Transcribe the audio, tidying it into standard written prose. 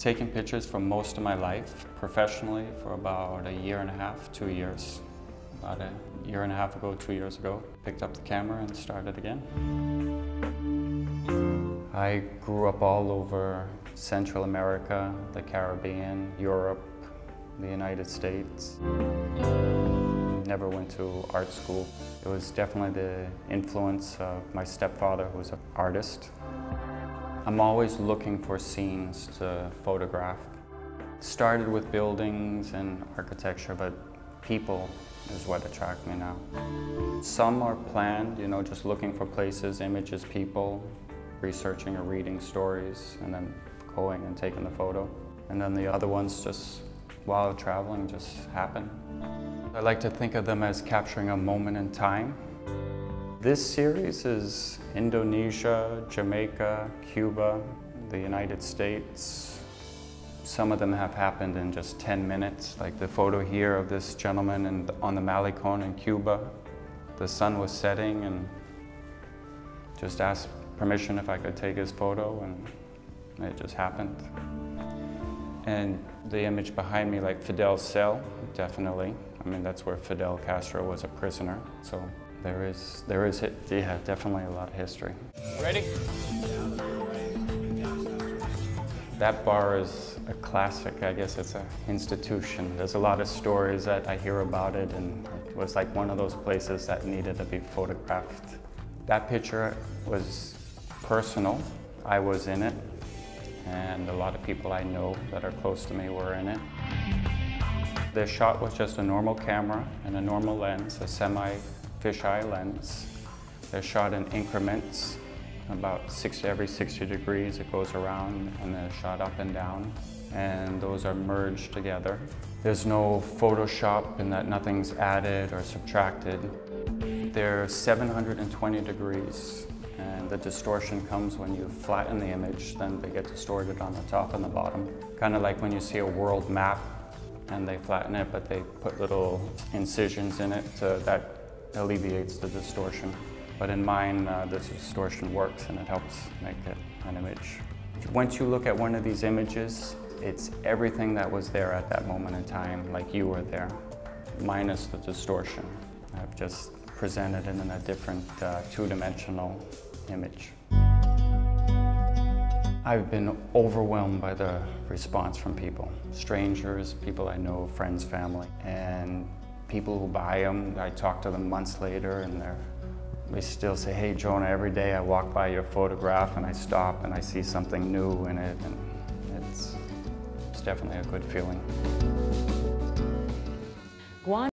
taken pictures for most of my life, professionally for about a year and a half, 2 years. About a year and a half ago, 2 years ago, picked up the camera and started again. I grew up all over Central America, the Caribbean, Europe, the United States. Never went to art school. It was definitely the influence of my stepfather, who was an artist. I'm always looking for scenes to photograph. It started with buildings and architecture, but people is what attract me now. Some are planned, you know, just looking for places, images, people, researching or reading stories, and then going and taking the photo. And then the other ones just, while traveling, just happen. I like to think of them as capturing a moment in time. This series is Indonesia, Jamaica, Cuba, the United States. Some of them have happened in just 10 minutes, like the photo here of this gentleman on the Malecon in Cuba. The sun was setting and just asked permission if I could take his photo, and it just happened. And the image behind me, like Fidel's cell, definitely. I mean, that's where Fidel Castro was a prisoner. So there is yeah, definitely a lot of history. Ready? That bar is a classic. I guess it's an institution. There's a lot of stories that I hear about it, and it was like one of those places that needed to be photographed. That picture was personal. I was in it, and a lot of people I know that are close to me were in it. The shot was just a normal camera and a normal lens, a semi-fisheye lens. They're shot in increments, about every 60 degrees it goes around, and they're shot up and down, and those are merged together. There's no Photoshop in that nothing's added or subtracted. They're 720 degrees, and the distortion comes when you flatten the image, then they get distorted on the top and the bottom. Kind of like when you see a world map and they flatten it, but they put little incisions in it that alleviates the distortion. But in mine, the distortion works and it helps make it an image. Once you look at one of these images, it's everything that was there at that moment in time, like you were there, minus the distortion. I've just presented it in a different two-dimensional image. I've been overwhelmed by the response from people. Strangers, people I know, friends, family, and people who buy them. I talk to them months later and they still say, "Hey Jonah, every day I walk by your photograph and I stop and I see something new in it," and it's definitely a good feeling.